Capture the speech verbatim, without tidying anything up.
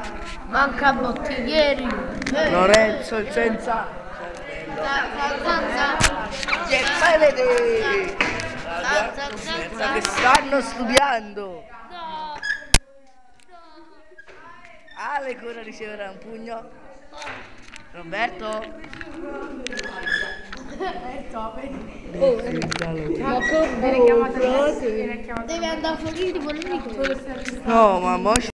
Manca bottiglieri. Lorenzo il senza. Che fai vedere? Che stanno studiando. Ale ora riceverà un pugno. Roberto. Oh, ma come? Deve andare a fuori di polemico. No, ma mo